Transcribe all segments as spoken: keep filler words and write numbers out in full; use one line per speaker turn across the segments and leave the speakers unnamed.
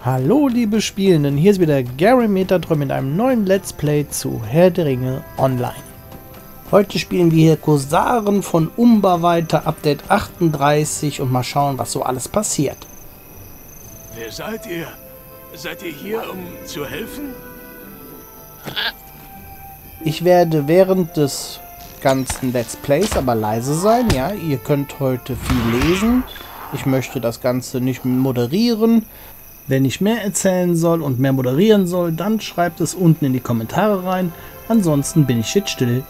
Hallo liebe Spielenden, hier ist wieder Gary Metatron mit einem neuen Let's Play zu Herr der Ringe Online. Heute spielen wir hier Korsaren von Umbar weiter, Update achtunddreißig, und mal schauen, was so alles passiert.
Wer seid ihr? Seid ihr hier, um zu helfen?
Ich werde während des ganzen Let's Plays aber leise sein, ja, ihr könnt heute viel lesen. Ich möchte das Ganze nicht moderieren. Wenn ich mehr erzählen soll und mehr moderieren soll, dann schreibt es unten in die Kommentare rein. Ansonsten bin ich jetzt still.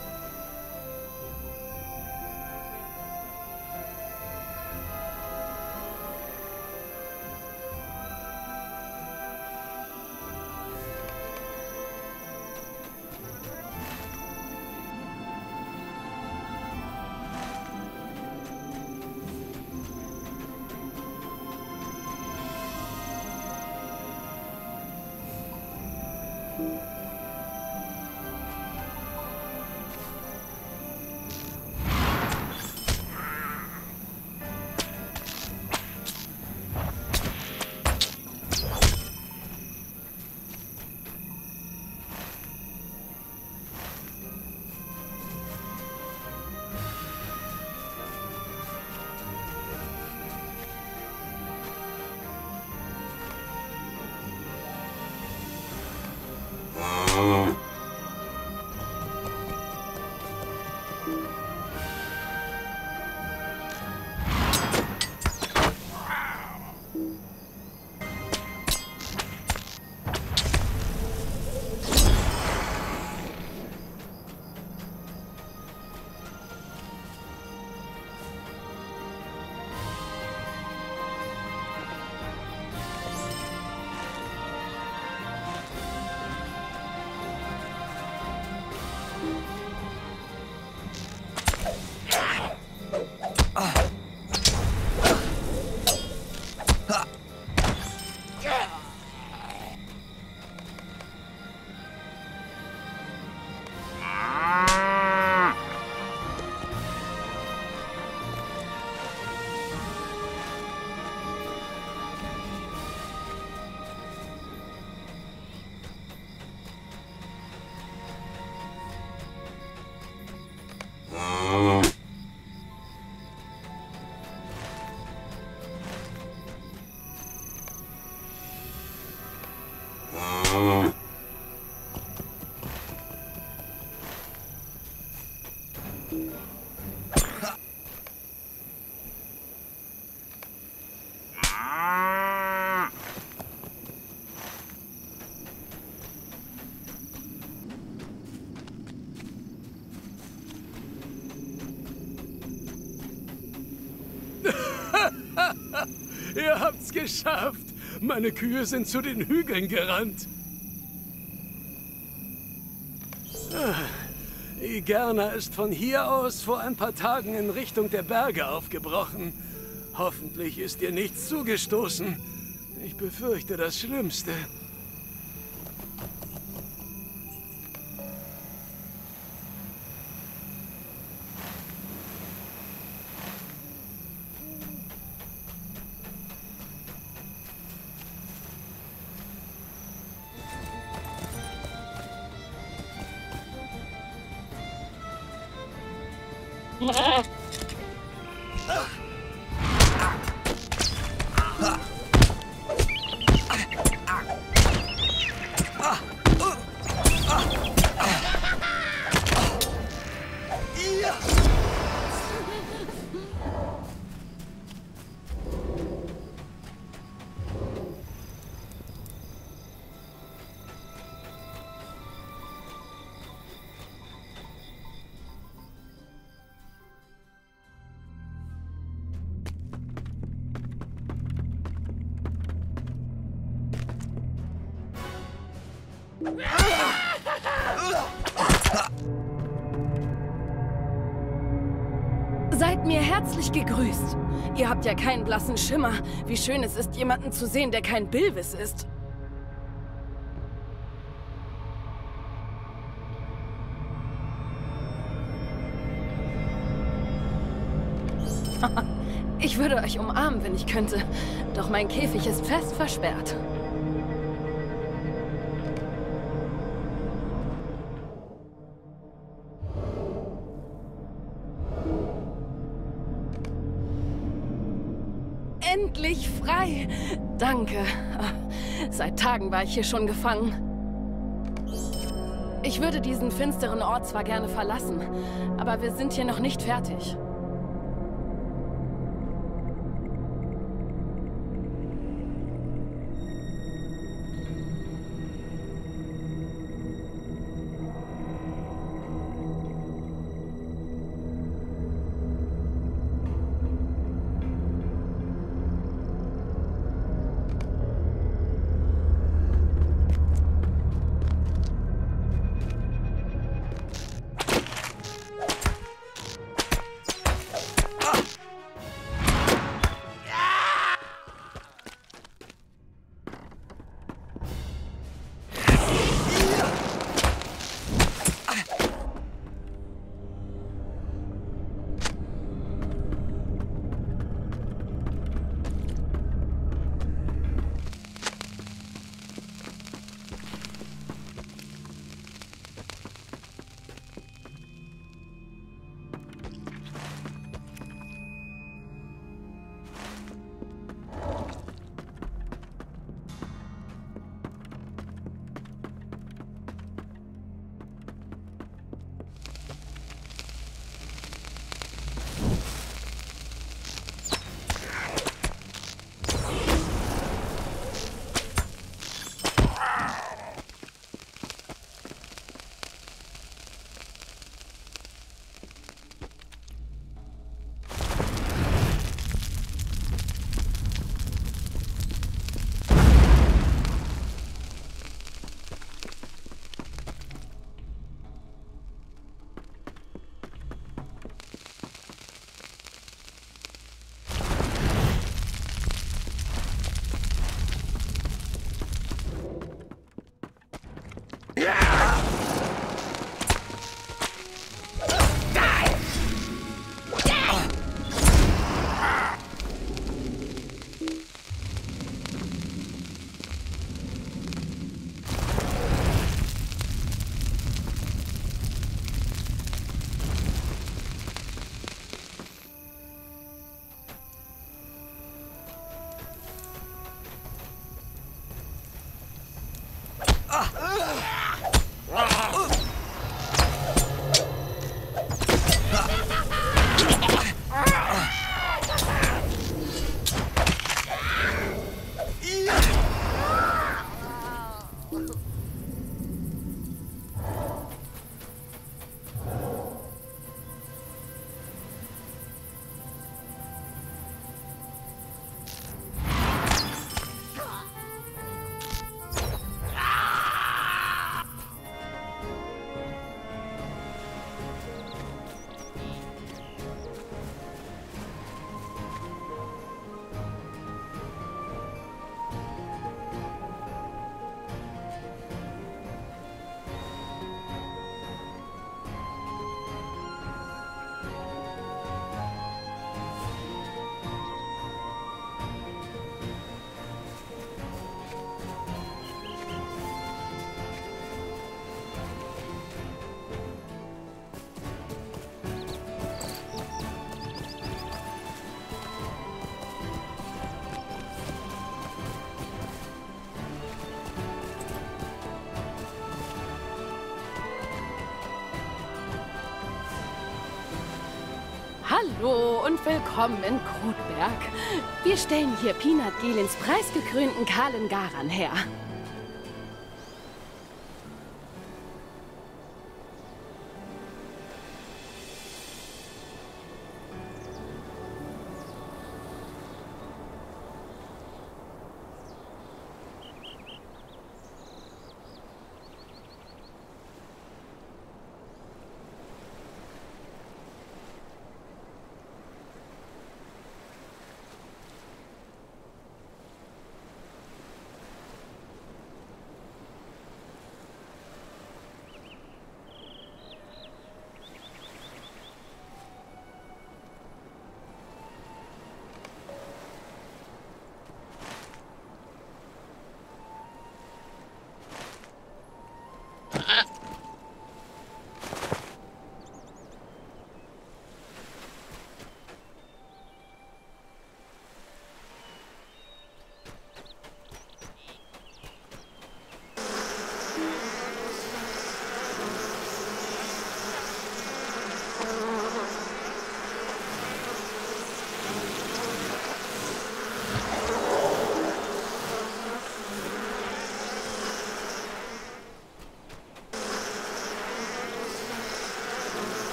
Ihr habt's geschafft. Meine Kühe sind zu den Hügeln gerannt. Igerna ist von hier aus vor ein paar Tagen in Richtung der Berge aufgebrochen. Hoffentlich ist ihr nichts zugestoßen. Ich befürchte das Schlimmste.
Seid mir herzlich gegrüßt. Ihr habt ja keinen blassen Schimmer, wie schön es ist, jemanden zu sehen, der kein Bilvis ist. Ich würde euch umarmen, wenn ich könnte, doch mein Käfig ist fest versperrt. endlich frei. Danke. Seit Tagen war ich hier schon gefangen. Ich würde diesen finsteren Ort zwar gerne verlassen, aber wir sind hier noch nicht fertig. Hallo und willkommen in Krodberg. Wir stellen hier Peanut Gelins preisgekrönten kahlen Garan her.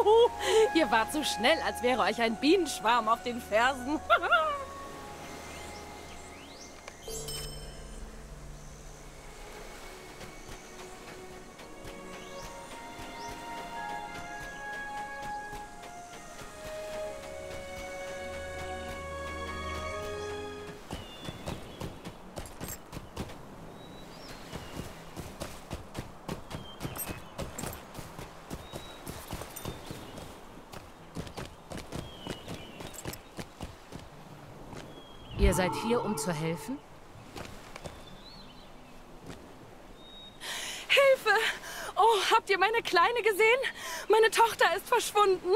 Ihr wart so schnell, als wäre euch ein Bienenschwarm auf den Fersen.
Ihr seid hier, um zu helfen?
Hilfe! Oh, habt ihr meine Kleine gesehen? Meine Tochter ist verschwunden.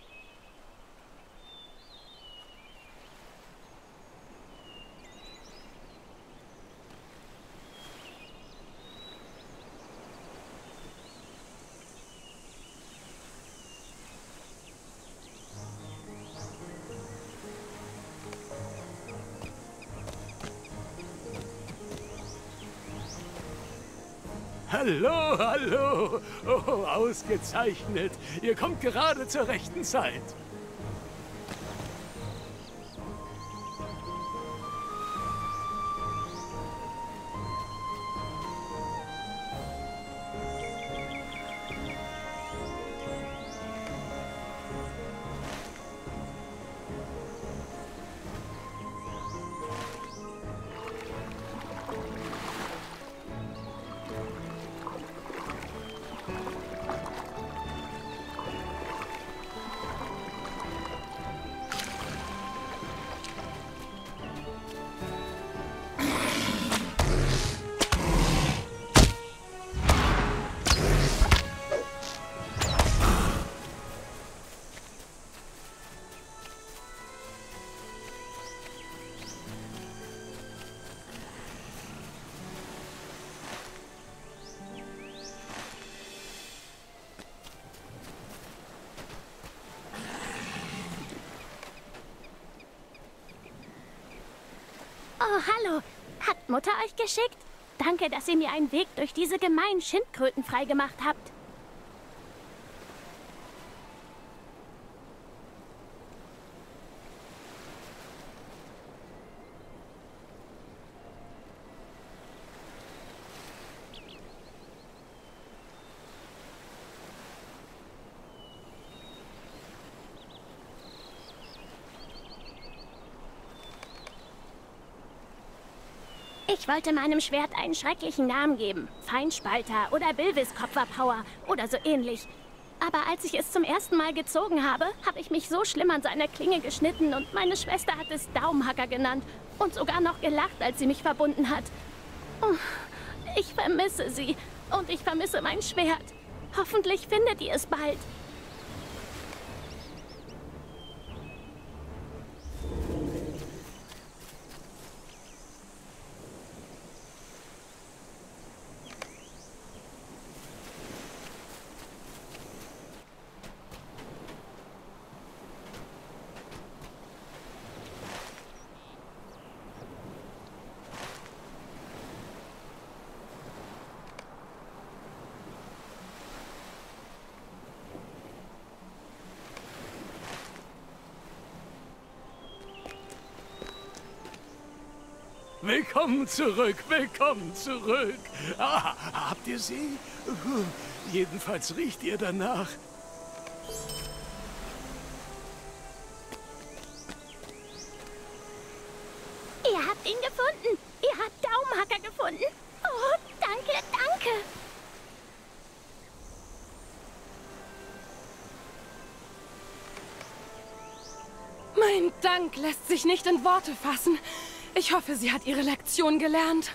Hallo, hallo. Oh, ausgezeichnet. Ihr kommt gerade zur rechten Zeit.
Oh, hallo. Hat Mutter euch geschickt? Danke, dass ihr mir einen Weg durch diese gemeinen Schildkröten freigemacht habt. Ich wollte meinem Schwert einen schrecklichen Namen geben. Feinspalter oder Bilvis-Kopferpower oder so ähnlich. Aber als ich es zum ersten Mal gezogen habe, habe ich mich so schlimm an seiner Klinge geschnitten und meine Schwester hat es Daumenhacker genannt und sogar noch gelacht, als sie mich verbunden hat. Oh, ich vermisse sie und ich vermisse mein Schwert. Hoffentlich findet ihr es bald.
Willkommen zurück, willkommen zurück. Ah, habt ihr sie? Jedenfalls riecht ihr danach.
Ihr habt ihn gefunden. Ihr habt Daumenhacker gefunden. Oh, danke, danke.
Mein Dank lässt sich nicht in Worte fassen. Ich hoffe, sie hat ihre Lektion gelernt.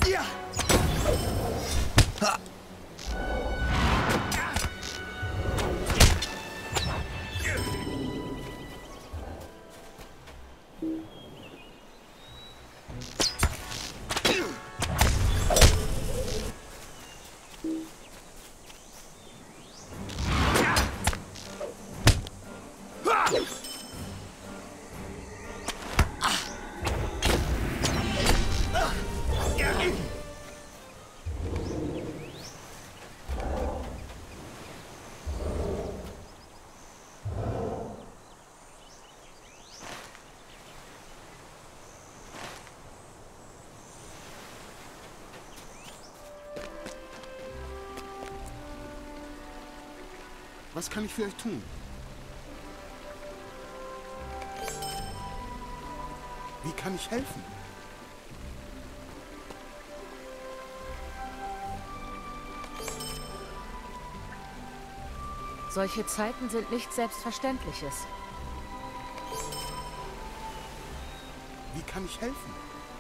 Was kann ich für euch tun? Wie kann ich helfen?
Solche Zeiten sind nichts Selbstverständliches.
Wie kann ich helfen?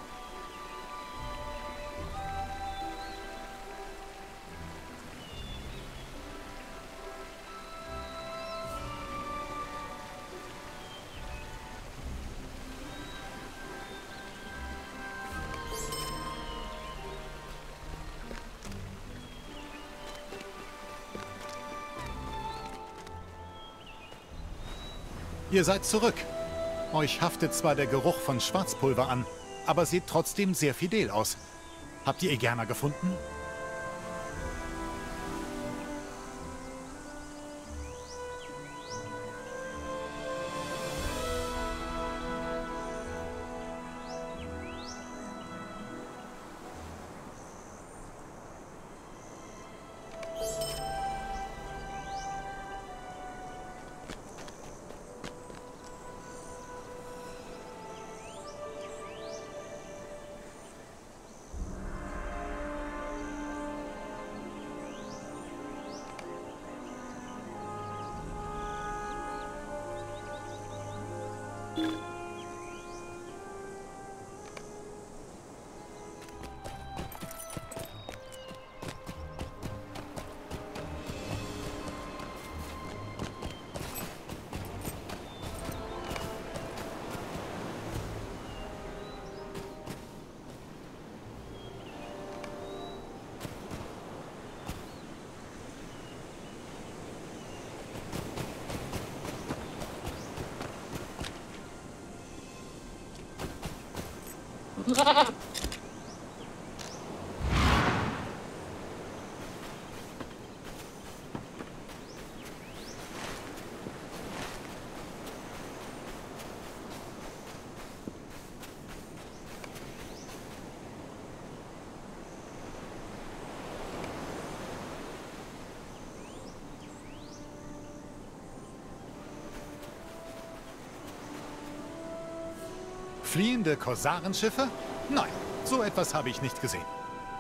Ihr seid zurück. Euch haftet zwar der Geruch von Schwarzpulver an, aber seht trotzdem sehr fidel aus. Habt ihr Egerna gefunden? Fliehende Korsarenschiffe? Nein, so etwas habe ich nicht gesehen.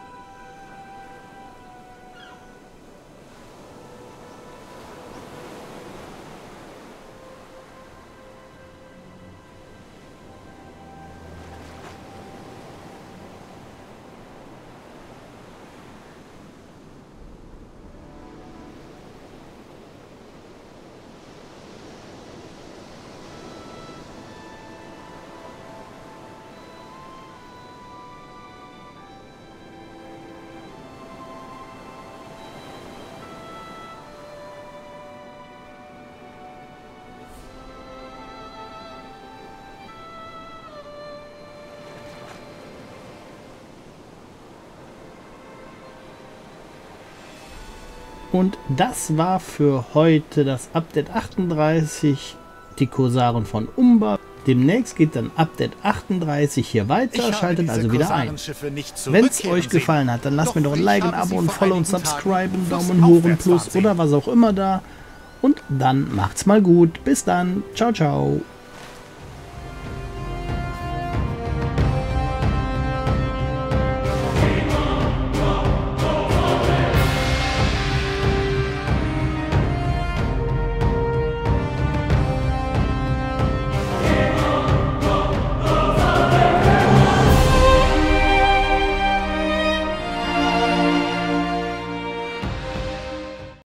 Und das war für heute das Update achtunddreißig, die Korsaren von Umbar. Demnächst geht dann Update achtunddreißig hier weiter, schaltet also wieder ein. Wenn es euch gefallen hat, dann lasst mir doch ein Like, ein Abo, ein Follow und Subscribe, einen Daumen hoch, ein Plus oder was auch immer da. Und dann macht's mal gut. Bis dann. Ciao, ciao.